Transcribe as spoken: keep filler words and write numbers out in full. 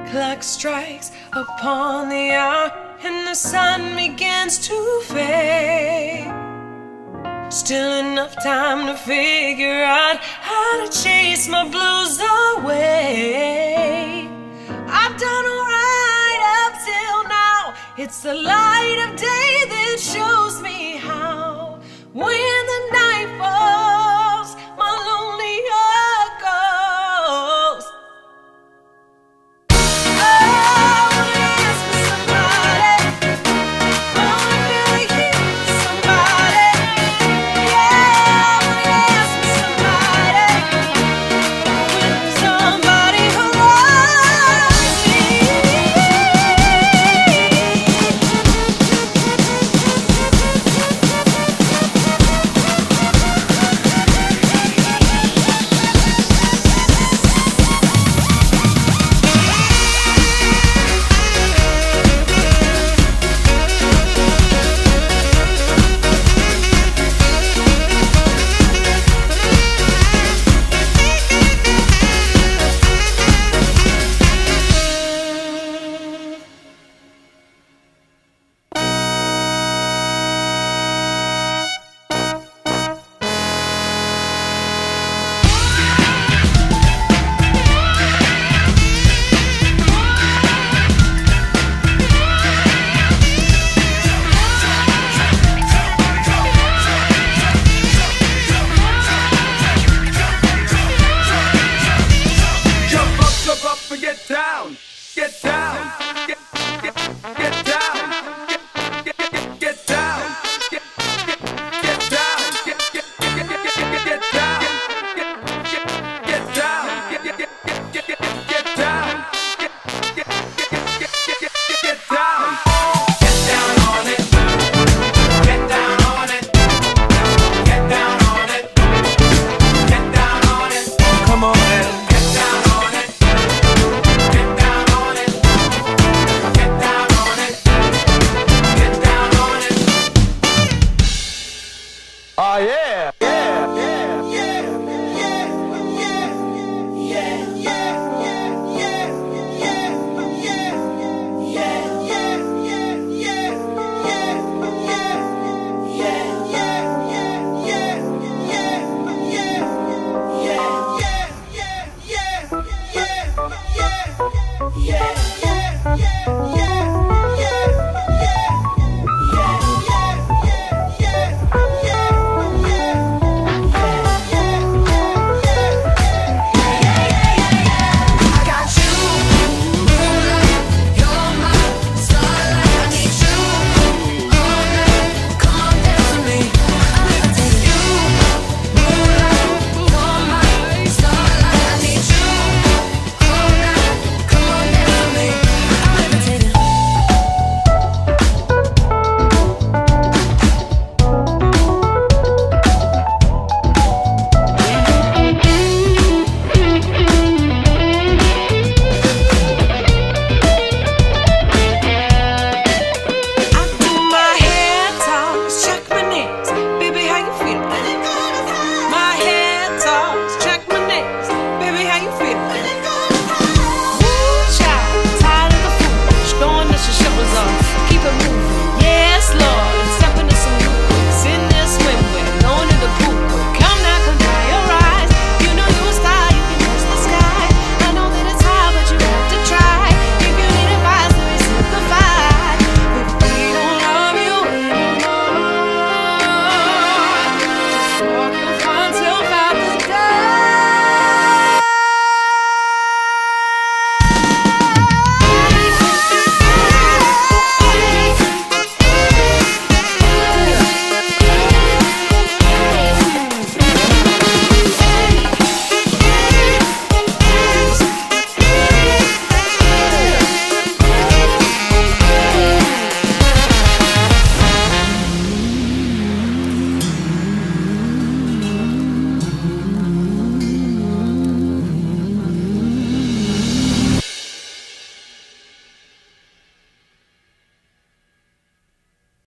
Clock strikes upon the hour and the sun begins to fade. Still enough time to figure out how to chase my blues away. I've done alright up till now. It's the light of day that shows me how. When the night falls, my lonely heart goes. Oh, I wanna ask for somebody. I wanna feel like hearing somebody. Yeah, I wanna ask for somebody. Somebody who loves me. Oh yeah!